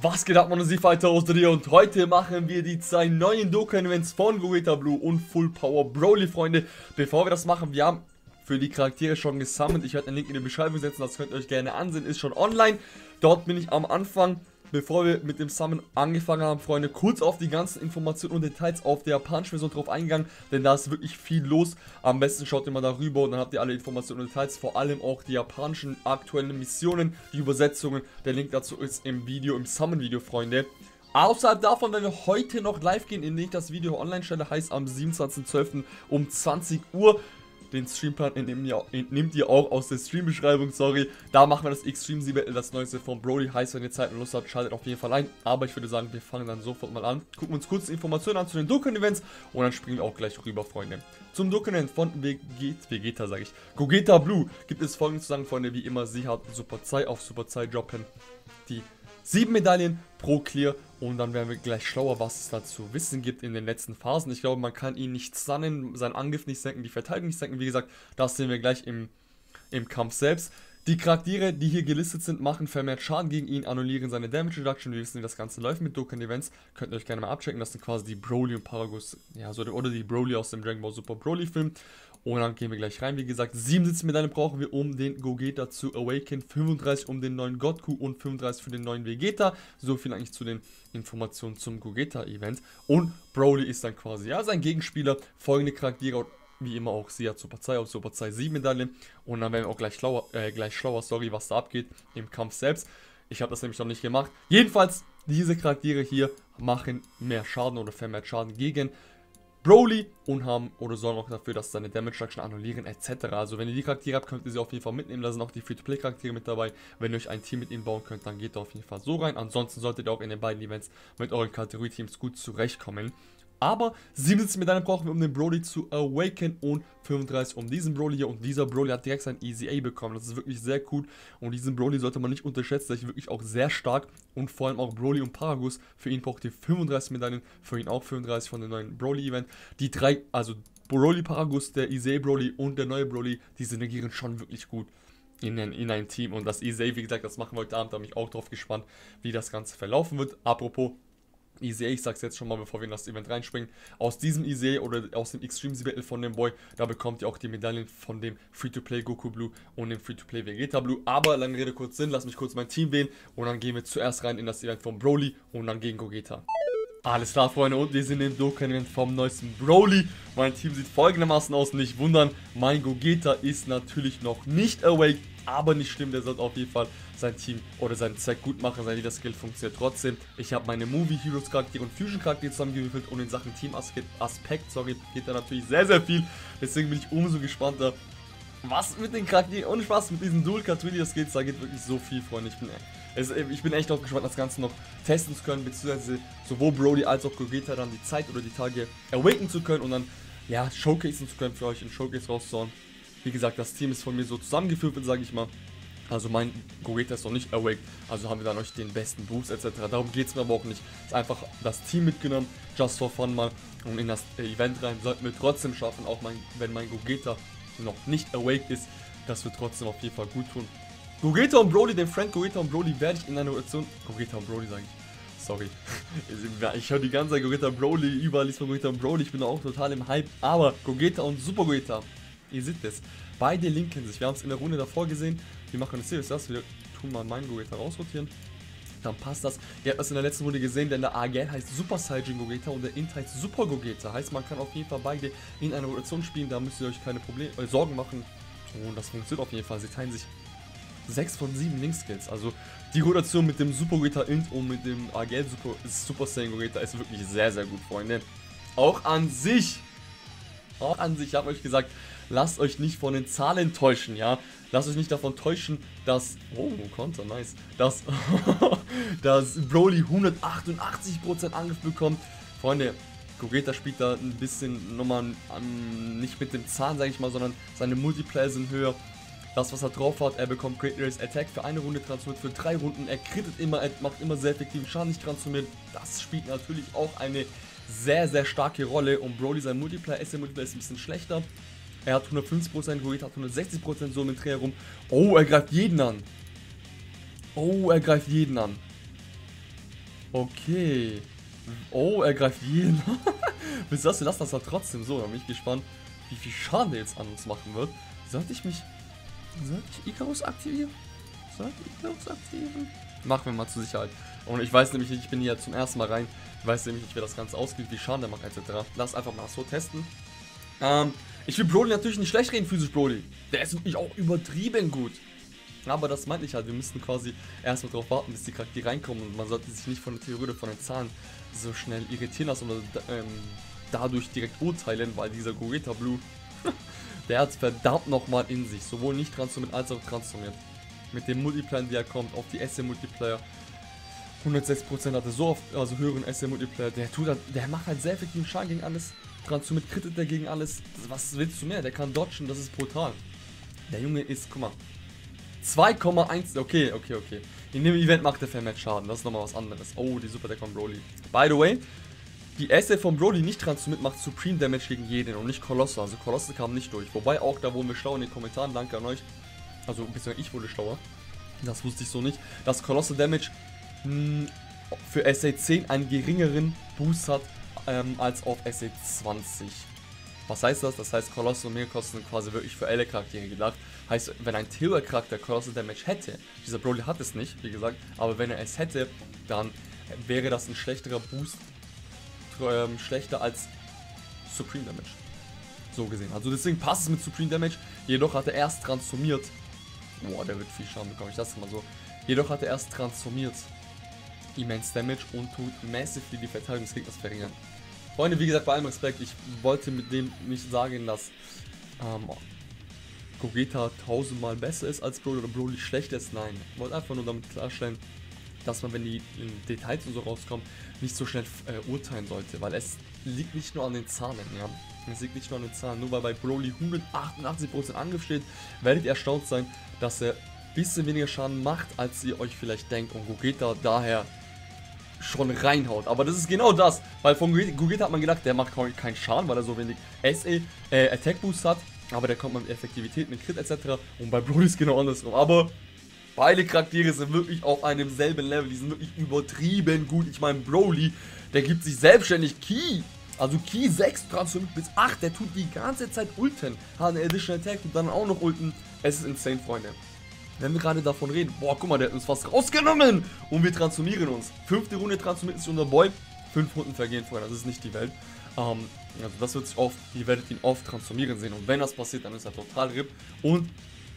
Was geht ab, meine Fighter aus der und heute machen wir die zwei neuen Dokkan-Events von Gogeta Blue und Full Power Broly, Freunde. Bevor wir das machen, wir haben für die Charaktere schon gesammelt. Ich werde einen Link in die Beschreibung setzen, das könnt ihr euch gerne ansehen, ist schon online. Dort bin ich am Anfang, bevor wir mit dem Summon angefangen haben, Freunde, kurz auf die ganzen Informationen und Details auf der japanischen Version drauf eingegangen, denn da ist wirklich viel los. Am besten schaut ihr mal darüber und dann habt ihr alle Informationen und Details, vor allem auch die japanischen aktuellen Missionen, die Übersetzungen. Der Link dazu ist im Video, im Summon-Video, Freunde. Außerhalb davon werden wir heute noch live gehen, indem ich das Video online stelle, heißt am 27.12. um 20 Uhr. Den Streamplan entnehmt ihr auch aus der Streambeschreibung, sorry. Da machen wir das Extreme Battle, das neueste von Broly. Heißt, wenn ihr Zeit und Lust habt, schaltet auf jeden Fall ein. Aber ich würde sagen, wir fangen dann sofort mal an. Gucken uns kurz die Informationen an zu den Dokkan-Events und dann springen wir auch gleich rüber, Freunde. Zum Dokkan-Event von Vegeta, sage ich. Gogeta Blue gibt es folgendes zu sagen, Freunde. Wie immer, sie hat Super Sai auf Super Sai droppen. Die 7 Medaillen pro Clear und dann werden wir gleich schlauer, was es dazu Wissen gibt in den letzten Phasen. Ich glaube, man kann ihn nicht stunnen, seinen Angriff nicht senken, die Verteidigung nicht senken. Wie gesagt, das sehen wir gleich im Kampf selbst. Die Charaktere, die hier gelistet sind, machen vermehrt Schaden gegen ihn, annullieren seine Damage Reduction. Wir wissen, wie das Ganze läuft mit Dokkan-Events. Könnt ihr euch gerne mal abchecken. Das sind quasi die Broly und Paragus, ja, so, oder die Broly aus dem Dragon Ball Super Broly Film. Und dann gehen wir gleich rein. Wie gesagt, 77 Medaillen brauchen wir, um den Gogeta zu awaken. 35 um den neuen Goku und 35 für den neuen Vegeta. So viel eigentlich zu den Informationen zum Gogeta-Event. Und Broly ist dann quasi, ja, sein Gegenspieler. Folgende Charaktere, wie immer auch sie hat Super Sai auf Super Sai 7 Medaillen. Und dann werden wir auch gleich schlauer, sorry, was da abgeht im Kampf selbst. Ich habe das nämlich noch nicht gemacht. Jedenfalls, diese Charaktere hier machen mehr Schaden oder vermehrt Schaden gegen Broly und haben oder sorgen auch dafür, dass seine Damage Reduction annullieren etc. Also wenn ihr die Charaktere habt, könnt ihr sie auf jeden Fall mitnehmen. Da sind auch die Free-to-Play Charaktere mit dabei. Wenn ihr euch ein Team mit ihnen bauen könnt, dann geht ihr auf jeden Fall so rein. Ansonsten solltet ihr auch in den beiden Events mit euren Kategorie-Teams gut zurechtkommen. Aber 77 Medaillen brauchen wir, um den Broly zu awaken und 35 um diesen Broly hier. Und dieser Broly hat direkt sein Easy A bekommen. Das ist wirklich sehr gut. Und diesen Broly sollte man nicht unterschätzen. Der ist wirklich auch sehr stark. Und vor allem auch Broly und Paragus. Für ihn braucht ihr 35 Medaillen. Für ihn auch 35 von dem neuen Broly-Event. Die drei, also Broly, Paragus, der Easy A Broly und der neue Broly, die synergieren schon wirklich gut in ein Team. Und das Easy A, wie gesagt, das machen wir heute Abend. Da bin ich auch drauf gespannt, wie das Ganze verlaufen wird. Apropos Easy A, ich sag's jetzt schon mal, bevor wir in das Event reinspringen. Aus diesem Easy A oder aus dem Extreme Battle von dem Boy, da bekommt ihr auch die Medaillen von dem Free-to-Play Goku Blue und dem Free-to-Play Vegeta Blue. Aber lange Rede, kurz Sinn, lass mich kurz mein Team wählen und dann gehen wir zuerst rein in das Event von Broly und dann gegen Gogeta. Alles klar, Freunde, und wir sind im Dokkan-Event vom neuesten Broly. Mein Team sieht folgendermaßen aus, nicht wundern. Mein Gogeta ist natürlich noch nicht awake, aber nicht schlimm, der sollte auf jeden Fall sein Team oder seinen Zweck gut machen. Sein Leader-Skill funktioniert trotzdem. Ich habe meine Movie-Heroes-Charaktere und Fusion-Charaktere zusammengewürfelt und in Sachen Team-Aspekt, sorry, geht da natürlich sehr, sehr viel. Deswegen bin ich umso gespannter, was mit den Charakteren und Spaß mit diesen Dual-Cut-Videos-Skills, da geht wirklich so viel, Freunde. Ich bin echt auch gespannt, das Ganze noch testen zu können, beziehungsweise sowohl Broly als auch Gogeta dann die Zeit oder die Tage awaken zu können und dann, ja, showcasen zu können, für euch in Showcase rauszuhauen. Wie gesagt, das Team ist von mir so zusammengeführt, sage ich mal. Also mein Gogeta ist noch nicht awake, also haben wir dann euch den besten Boost etc. Darum geht es mir aber auch nicht. Es ist einfach das Team mitgenommen, just for fun mal. Und in das Event rein sollten wir trotzdem schaffen, auch wenn mein Gogeta noch nicht awake ist, das wird trotzdem auf jeden Fall gut tun. Gogeta und Broly, den Friend Gogeta und Broly werde ich in einer Rotation... Gogeta und Broly sage ich. Sorry. Ich höre die ganze Zeit Gogeta und Broly, überall liest man Gogeta und Broly, ich bin auch total im Hype. Aber Gogeta und Super Gogeta, ihr seht es, beide linken sich. Wir haben es in der Runde davor gesehen. Wir machen das hier, wir tun mal meinen Gogeta rausrotieren. Dann passt das. Ihr habt das in der letzten Runde gesehen, denn der AGL heißt Super Saiyajin Gogeta und der Int heißt Super Gogeta. Heißt, man kann auf jeden Fall beide in einer Rotation spielen, da müsst ihr euch keine Sorgen machen. Und das funktioniert auf jeden Fall. Sie teilen sich 6 von 7 Link-Skills. Also die Rotation mit dem Super Gogeta Int und mit dem AGL Super Saiyan Gogeta ist wirklich sehr, sehr gut, Freunde. Auch an sich, ich habe euch gesagt, lasst euch nicht von den Zahlen täuschen, ja. Lasst euch nicht davon täuschen, dass, oh, Konter, nice, dass Broly 188% Angriff bekommt. Freunde, Gogeta spielt da ein bisschen nochmal nicht mit dem Zahn, sage ich mal, sondern seine Multiplayer sind höher. Das, was er drauf hat, er bekommt Great Race Attack für eine Runde transformiert, für 3 Runden, er crittet immer, er macht immer sehr effektiven Schaden nicht transformiert. Das spielt natürlich auch eine sehr, sehr starke Rolle und Broly, sein Multiplayer, ist ein bisschen schlechter. Er hat 150%, Gogeta hat 160% so mit Dreh herum. Oh, er greift jeden an. Oh, er greift jeden an. Okay. Oh, er greift jeden. Bis das, wir lassen das halt trotzdem so. Da bin ich gespannt, wie viel Schaden der jetzt an uns machen wird. Sollte ich Icarus aktivieren? Machen wir mal zur Sicherheit. Und ich weiß nämlich nicht, ich bin hier zum ersten Mal rein. Ich weiß nämlich nicht, wie das Ganze ausgeht, wie Schaden der macht, etc. Lass einfach mal so testen. Ich will Broly natürlich nicht schlecht reden, physisch Broly. Der ist wirklich auch übertrieben gut. Aber das meinte ich halt, wir müssten quasi erstmal darauf warten, bis die Charaktere reinkommen. Und man sollte sich nicht von der Theorie oder von den Zahlen so schnell irritieren lassen oder dadurch direkt urteilen, weil dieser Gogeta Blue, der hat es verdammt nochmal in sich. Sowohl nicht transformiert als auch transformiert. Mit dem Multiplayer, der kommt, auf die SC-Multiplayer. 106% hatte so oft, also höheren SC-Multiplayer. Der macht halt sehr effektiven Schaden gegen alles. Transformiert, krittet der gegen alles. Was willst du mehr? Der kann dodgen, das ist brutal. Der Junge ist, guck mal. 2,1, okay. In dem Event macht der vermehrt Schaden, das ist nochmal was anderes. Oh, die Super Deck von Broly. By the way, die SC von Broly nicht transformiert macht Supreme Damage gegen jeden und nicht Kolosse. Also Kolosse kam nicht durch. Wobei auch, da wurden wir schlau in den Kommentaren, danke an euch. Also beziehungsweise ich wurde schlauer. Das wusste ich so nicht. Dass Kolosse Damage für SA10 einen geringeren Boost hat als auf SA20. Was heißt das? Das heißt, Kolosse und Megakosten sind quasi wirklich für alle Charaktere gedacht. Heißt, wenn ein Theory-Charakter Kolosse Damage hätte, dieser Broly hat es nicht, wie gesagt, aber wenn er es hätte, dann wäre das ein schlechterer Boost, schlechter als Supreme Damage. So gesehen. Also deswegen passt es mit Supreme Damage, jedoch hat er erst transformiert. Boah, der wird viel Schaden bekommen, ich lasse es mal so. Jedoch hat er erst transformiert Immense Damage und tut massively die Verteidigung des Gegners verringern. Freunde, wie gesagt, bei allem Respekt, ich wollte mit dem nicht sagen, dass Gogeta 1000-mal besser ist als Broly oder Broly schlechter ist. Nein, ich wollte einfach nur damit klarstellen, dass man, wenn die Details und so rauskommen, nicht so schnell urteilen sollte, weil es liegt nicht nur an den Zahlen, ja. Es liegt nicht nur an den Zahlen, nur weil bei Broly 188% Angriff steht, werdet ihr erstaunt sein, dass er ein bisschen weniger Schaden macht, als ihr euch vielleicht denkt und Gogeta daher schon reinhaut. Aber das ist genau das, weil von Gogeta hat man gedacht, der macht keinen Schaden, weil er so wenig Attack Boost hat, aber der kommt mit Effektivität, mit Crit etc. Und bei Broly ist genau andersrum. Aber beide Charaktere sind wirklich auf einem selben Level, die sind wirklich übertrieben gut. Ich meine, Broly, der gibt sich selbstständig Ki. Also Ki 6 transformiert bis 8, der tut die ganze Zeit Ulten. Hat eine Additional Attack und dann auch noch Ulten. Es ist insane, Freunde. Wenn wir gerade davon reden, boah, guck mal, der hat uns fast rausgenommen und wir transformieren uns. 5. Runde transformiert sich unser Boy, 5 Runden vergehen, Freunde, das ist nicht die Welt. Also das wird sich oft, ihr werdet ihn oft transformieren sehen und wenn das passiert, dann ist er total RIP. Und,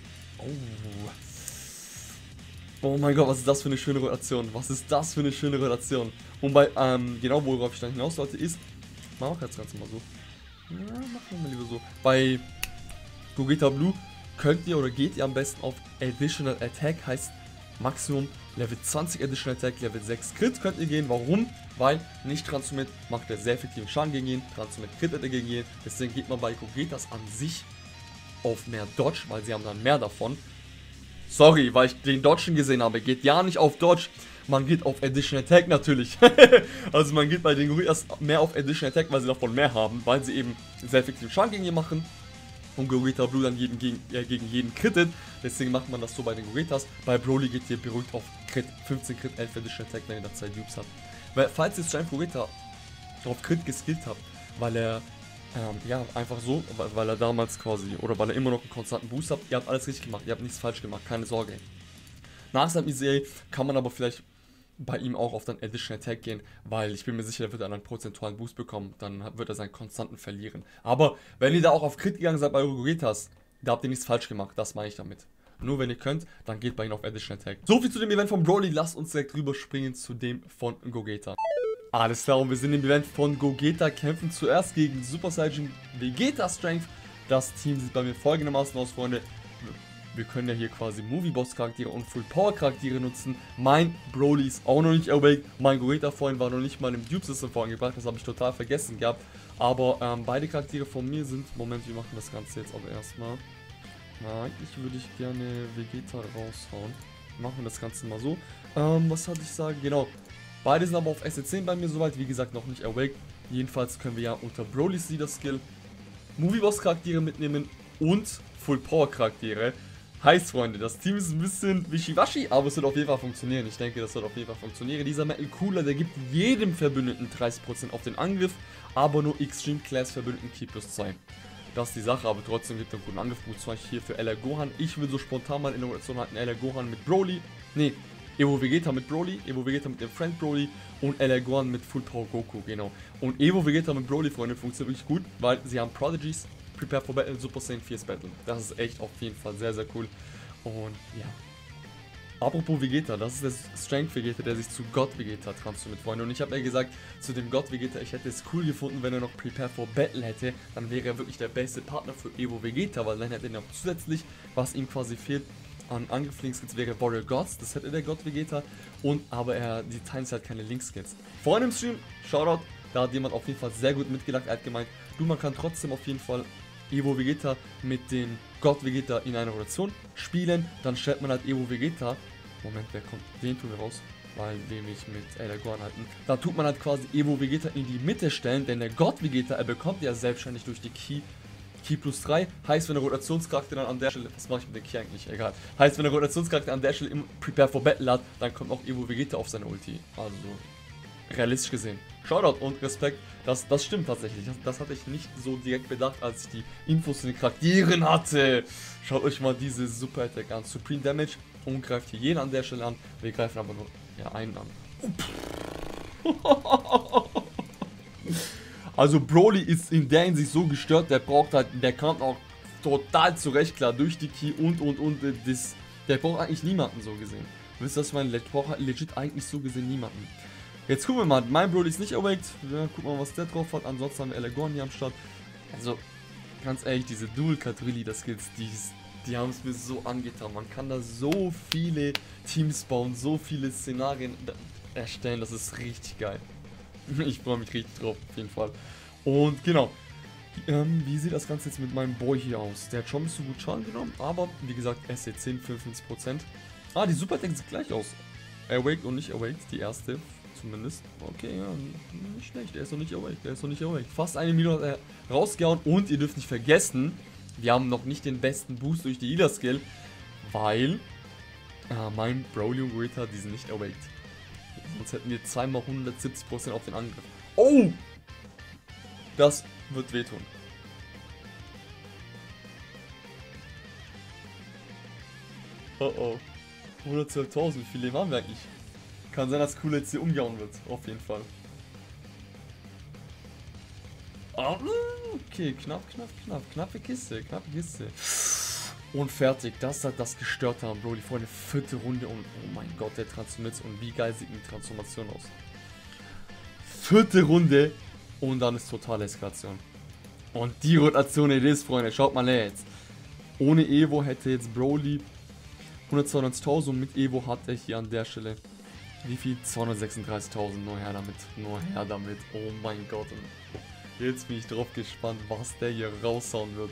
oh mein Gott, was ist das für eine schöne Rotation, Und bei, genau worauf ich dann hinaus wollte ist, machen wir das Ganze mal so. Ja, machen wir mal lieber so. Bei Gogeta Blue könnt ihr oder geht ihr am besten auf Additional Attack, heißt Maximum Level 20 Additional Attack, Level 6 Crit könnt ihr gehen. Warum? Weil nicht transformiert macht er sehr effektiven Schaden gegen ihn, transformiert Crit er gegen ihn. Deswegen geht man bei Gogetas an sich auf mehr Dodge, weil sie haben dann mehr davon. Sorry, weil ich den Dodgen gesehen habe, geht ja nicht auf Dodge, man geht auf Additional Attack natürlich. Also man geht bei den Gogetas mehr auf Additional Attack, weil sie davon mehr haben, weil sie eben sehr effektiven Schaden gegen ihn machen. Und Gogeta Blue dann gegen jeden crittet. Deswegen macht man das so bei den Gogetas. Bei Broly geht ihr beruhigt auf Crit, 15 Crit, 11 Additional Attack, wenn ihr da 2 Dupes habt. Weil, falls ihr Giant Gogeta auf Crit geskillt habt, weil er, ja, einfach so, weil er damals quasi, oder weil er immer noch einen konstanten Boost hat, ihr habt alles richtig gemacht, ihr habt nichts falsch gemacht, keine Sorge. Nach seinem ECA kann man aber vielleicht bei ihm auch auf den Additional Attack gehen, weil ich bin mir sicher, er wird einen prozentualen Boost bekommen, dann wird er seinen konstanten verlieren. Aber wenn ihr da auch auf Crit gegangen seid bei eure Gogetas, da habt ihr nichts falsch gemacht, das meine ich damit. Nur wenn ihr könnt, dann geht bei ihm auf Additional Attack. So viel zu dem Event von Broly, lasst uns direkt rüberspringen zu dem von Gogeta. Alles klar, und wir sind im Event von Gogeta, kämpfen zuerst gegen Super Saiyan Vegeta Strength. Das Team sieht bei mir folgendermaßen aus, Freunde. Wir können ja hier quasi Movie Boss Charaktere und Full Power Charaktere nutzen. Mein Broly ist auch noch nicht awake. Mein Gogeta vorhin war noch nicht mal im Dupe System vorangebracht. Das habe ich total vergessen gehabt. Aber beide Charaktere von mir sind... Moment, wir machen das Ganze jetzt aber erstmal. Eigentlich würde ich gerne Vegeta raushauen. Machen wir das Ganze mal so. Was hatte ich sagen? Genau. Beide sind aber auf SC10 bei mir soweit. Wie gesagt, noch nicht awake. Jedenfalls können wir ja unter Broly's Leader Skill Movie Boss Charaktere mitnehmen und Full Power Charaktere. Heißt, Freunde, das Team ist ein bisschen wischiwaschi, aber es wird auf jeden Fall funktionieren. Ich denke, das wird auf jeden Fall funktionieren. Dieser Metal Cooler, der gibt jedem Verbündeten 30% auf den Angriff, aber nur Extreme Class Verbündeten Ki +2. Das ist die Sache, aber trotzdem gibt es einen guten Angriff. Zum Beispiel hier für LR Gohan. Ich will so spontan mal in der Rotation halten, LR Gohan mit Broly. Ne, Evo Vegeta mit Broly, Evo Vegeta mit dem Friend Broly und LR Gohan mit Full Power Goku, genau. Und Evo Vegeta mit Broly, Freunde, funktioniert wirklich gut, weil sie haben Prodigies, Prepare for Battle, Super Saiyan 4 Battle. Das ist echt auf jeden Fall sehr, sehr cool. Und ja. Apropos Vegeta, das ist der Strength Vegeta, der sich zu God Vegeta transformiert, Freunde. Und ich habe ja gesagt, zu dem God Vegeta, ich hätte es cool gefunden, wenn er noch Prepare for Battle hätte. Dann wäre er wirklich der beste Partner für Evo Vegeta, weil dann hätte er noch zusätzlich, was ihm quasi fehlt, an Angriff-Linkskills wäre Warrior Gods, das hätte der God Vegeta. Und aber die teilen halt keine Linkskills. Vorhin im Stream, Shoutout, da hat jemand auf jeden Fall sehr gut mitgelacht. Er hat gemeint, du, man kann trotzdem auf jeden Fall Evo Vegeta mit dem God Vegeta in einer Rotation spielen. Dann stellt man halt Evo Vegeta. Moment, wer kommt? Den tun wir raus, weil wir mich mit LR Gohan halten. Da tut man halt quasi Evo Vegeta in die Mitte stellen, denn der God Vegeta, er bekommt ja selbstständig durch die Ki +3. Heißt, wenn der Rotationscharakter dann an der Stelle, was mache ich mit dem Ki eigentlich? Egal. Heißt, wenn der Rotationscharakter an der Stelle im Prepare for Battle hat, dann kommt auch Evo Vegeta auf seine Ulti. Also, realistisch gesehen. Shoutout und Respekt, das stimmt tatsächlich. Das hatte ich nicht so direkt bedacht, als ich die Infos zu den Charakteren hatte. Schaut euch mal diese Super Attack an. Supreme Damage und greift hier jeden an der Stelle an. Wir greifen aber nur einen an. Also Broly ist in der Hinsicht so gestört, der braucht halt, der kam auch total zurecht klar durch die Ki und der braucht eigentlich niemanden so gesehen. Wisst ihr, was ich meine? Der braucht halt legit eigentlich so gesehen niemanden. Jetzt gucken wir mal, mein Broly ist nicht awaked, ja, gucken wir mal, was der drauf hat, ansonsten haben wir LR Gohan hier am Start. Also, ganz ehrlich, diese Dual-Cut-Leader-Skills, die haben es mir so angetan, man kann da so viele Teams bauen, so viele Szenarien erstellen, das ist richtig geil. Ich freue mich richtig drauf, auf jeden Fall. Und genau, wie sieht das Ganze jetzt mit meinem Boy hier aus? Der hat schon ein bisschen gut Schaden genommen, aber wie gesagt, SC10, 55%. Ah, die Super-Tanks sieht gleich aus. Awaked und nicht awaked, die erste. Zumindest. Okay, ja, nicht schlecht. Der ist noch nicht awake. Fast 1 Million rausgehauen. Und ihr dürft nicht vergessen, wir haben noch nicht den besten Boost durch die Healer-Skill, weil mein Broly und Vegeta, die sind nicht awaked. Sonst hätten wir zweimal 170% auf den Angriff. Oh! Das wird wehtun. Oh oh. 112.000, wie viele haben wir eigentlich? Kann sein, dass Cool jetzt hier umgehauen wird, auf jeden Fall. Okay, knappe Kiste. Und fertig, das hat das gestört haben, Broly. Vor eine 4. Runde und oh mein Gott, der transformiert sich und wie geil sieht die Transformation aus. 4. Runde und dann ist totale Eskalation. Und die Rotation ist, Freunde, schaut mal jetzt. Ohne Evo hätte jetzt Broly 192.000 und mit Evo hat er hier an der Stelle wie viel? 236.000, nur her damit, oh mein Gott. Und jetzt bin ich drauf gespannt, was der hier raushauen wird.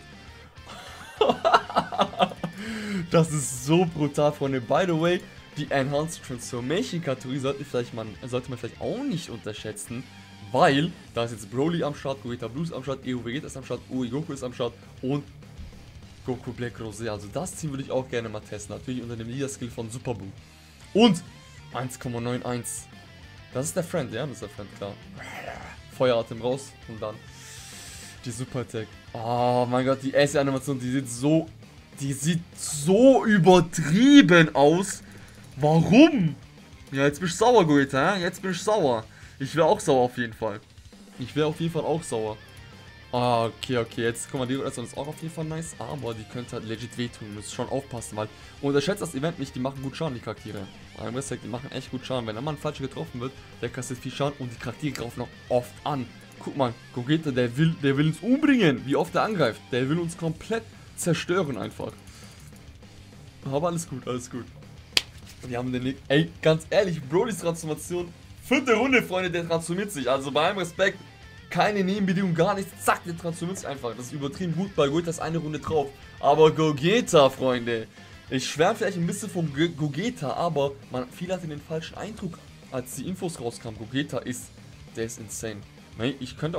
Das ist so brutal, Freunde. By the way, die Enhanced Transformation Kategorie sollte man vielleicht auch nicht unterschätzen, weil da ist jetzt Broly am Start, Gogeta Blues am Start, Evo Vegeta ist am Start, Ui Goku ist am Start und Goku Black Rosé. Also das Team würde ich auch gerne mal testen, natürlich unter dem Leader-Skill von Super Buu. Und 1,91. Das ist der Friend, ja, das ist der Friend, klar. Feueratem raus und dann die Super Attack. Oh mein Gott, die erste Animation, die sieht so übertrieben aus. Warum? Ja, jetzt bin ich sauer, Gogeta, ja? Jetzt bin ich sauer. Ich wäre auch sauer auf jeden Fall. Ich wäre auf jeden Fall auch sauer. Ah, okay, jetzt guck mal, die Rotation ist auch auf jeden Fall nice, aber die könnte halt legit wehtun, müsst schon aufpassen, weil unterschätzt das Event nicht, die machen gut Schaden, die Charaktere. Beim Respekt, die machen echt gut Schaden, wenn der Mann falsch getroffen wird, der kassiert viel Schaden und die Charaktere greifen noch oft an. Guck mal, Gogeta, der will uns umbringen, wie oft er angreift, der will uns komplett zerstören einfach. Aber alles gut. Wir haben den Nick, ey, ganz ehrlich, Brolys Transformation, 4. Runde, Freunde, der transformiert sich, also bei allem Respekt. Keine Nebenbedingung, gar nichts. Zack, der transformiert sich einfach. Das ist übertrieben gut. Bei Gogeta ist eine Runde drauf. Aber Gogeta, Freunde. Ich schwärme vielleicht ein bisschen von Gogeta, aber viele hatten den falschen Eindruck, als die Infos rauskamen. Gogeta der ist insane. Ich könnte auch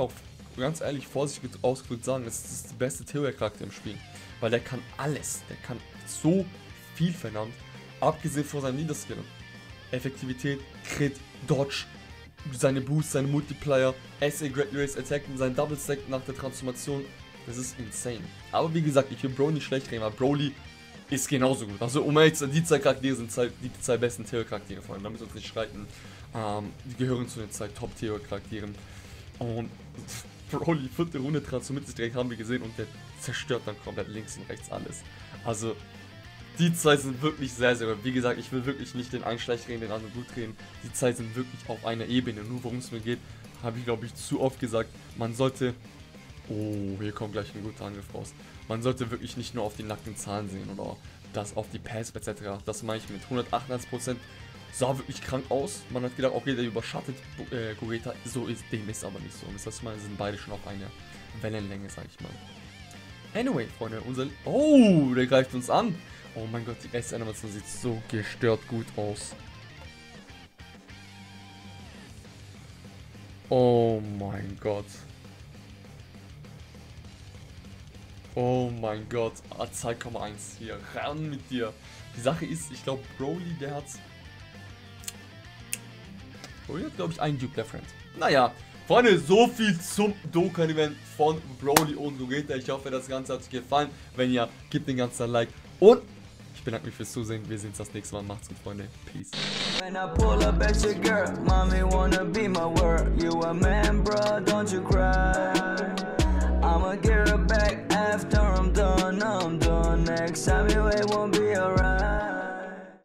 ganz ehrlich, vorsichtig ausgedrückt sagen, das ist der beste Theorie-Charakter im Spiel. Weil der kann alles. Der kann so viel verdammt. Abgesehen von seinem Niederskill. Effektivität, Crit, Dodge, seine Boost, seine Multiplier, SA Great Race Attack und sein Double Stack nach der Transformation. Das ist insane. Aber wie gesagt, ich will Broly nicht schlecht reden, aber Broly ist genauso gut. Also um ehrlich zu sein, die zwei Charaktere sind die zwei besten Theorie-Charaktere von allem, damit wir uns nicht streiten. Die gehören zu den zwei Top-Theorie-Charakteren. Und Broly, 4. Runde transformiert sich direkt, haben wir gesehen, und der zerstört dann komplett links und rechts alles. Also die zwei sind wirklich sehr, sehr gut. Wie gesagt, ich will wirklich nicht den einen schlecht reden, den anderen gut reden. Die zwei sind wirklich auf einer Ebene. Nur worum es mir geht, habe ich glaube ich zu oft gesagt. Man sollte... Oh, hier kommt gleich ein guter Angriff raus. Man sollte wirklich nicht nur auf die nackten Zahlen sehen oder das auf die Pass etc. Das meine ich mit 188%. Sah wirklich krank aus. Man hat gedacht, okay, der überschattet Gogeta. So ist dem ist aber nicht so. Und das heißt, sind beide schon auf einer Wellenlänge, sag ich mal. Anyway, Freunde, Oh, der greift uns an. Oh mein Gott, die S-Animation sieht so gestört gut aus. Oh mein Gott. Oh mein Gott, 2,1 hier, ran mit dir. Die Sache ist, ich glaube, Broly, der hat glaube ich, einen Duke der Friend. Naja, Freunde, so viel zum Dokkan-Event von Broly und Gogeta. Ich hoffe, das Ganze hat euch gefallen. Wenn ja, gebt den ganzen ein Like. Und ich bedanke mich fürs Zusehen. Wir sehen uns das nächste Mal. Macht's gut, Freunde. Peace. When I pull up at your girl, mommy wanna be my world. You a man, bro, don't you cry.